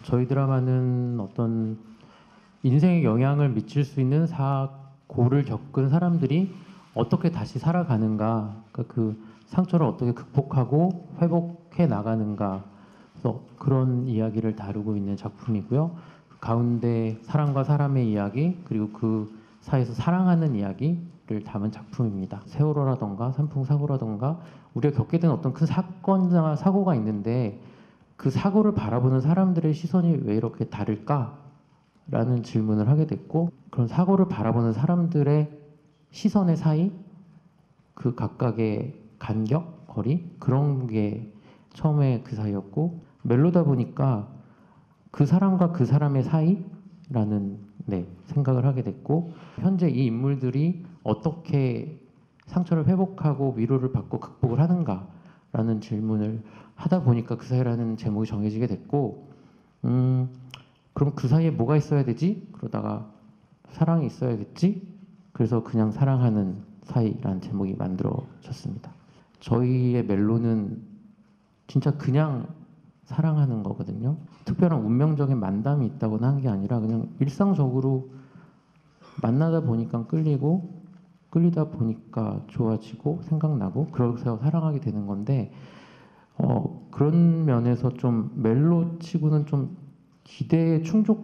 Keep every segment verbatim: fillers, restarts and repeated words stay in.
저희 드라마는 어떤 인생에 영향을 미칠 수 있는 사고를 겪은 사람들이 어떻게 다시 살아가는가, 그러니까 그 상처를 어떻게 극복하고 회복해 나가는가, 그래서 그런 이야기를 다루고 있는 작품이고요. 그 가운데 사람과 사람의 이야기, 그리고 그 사이에서 사랑하는 이야기를 담은 작품입니다. 세월호라던가 산풍사고라던가 우리가 겪게 된 어떤 큰 사건이나 사고가 있는데 그 사고를 바라보는 사람들의 시선이 왜 이렇게 다를까? 라는 질문을 하게 됐고, 그런 사고를 바라보는 사람들의 시선의 사이, 그 각각의 간격, 거리, 그런 게 처음에 그 사이였고, 멜로다 보니까 그 사람과 그 사람의 사이라는 네, 생각을 하게 됐고, 현재 이 인물들이 어떻게 상처를 회복하고 위로를 받고 극복을 하는가라는 질문을 하다 보니까 그 사이라는 제목이 정해지게 됐고, 음, 그럼 그 사이에 뭐가 있어야 되지? 그러다가 사랑이 있어야겠지? 그래서 그냥 사랑하는 사이라는 제목이 만들어졌습니다. 저희의 멜로는 진짜 그냥 사랑하는 거거든요. 특별한 운명적인 만남이 있다거나 한 게 아니라 그냥 일상적으로 만나다 보니까 끌리고 끌리다 보니까 좋아지고 생각나고 그래서 사랑하게 되는 건데, 어, 그런 면에서 좀 멜로 치고는 좀 기대에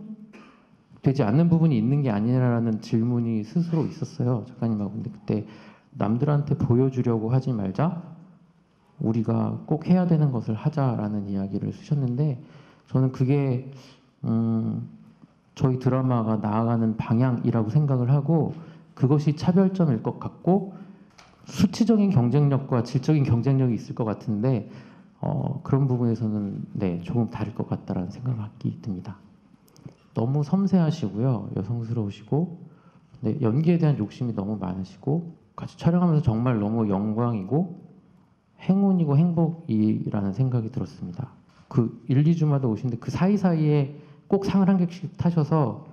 충족되지 않는 부분이 있는 게 아니라는 질문이 스스로 있었어요, 작가님하고. 근데 그때 남들한테 보여주려고 하지 말자, 우리가 꼭 해야 되는 것을 하자라는 이야기를 쓰셨는데, 저는 그게 음, 저희 드라마가 나아가는 방향이라고 생각을 하고, 그것이 차별점일 것 같고 수치적인 경쟁력과 질적인 경쟁력이 있을 것 같은데, 어, 그런 부분에서는 네, 조금 다를 것 같다라는 생각이 듭니다. 너무 섬세하시고요, 여성스러우시고, 네, 연기에 대한 욕심이 너무 많으시고, 같이 촬영하면서 정말 너무 영광이고 행운이고 행복이라는 생각이 들었습니다. 그 일, 이 주마다 오시는데 그 사이사이에 꼭 상을 한 객씩 타셔서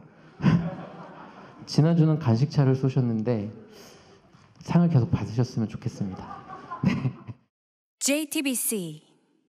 지난주는 간식차를 쏘셨는데 상을 계속 받으셨으면 좋겠습니다. 네. 제이티비씨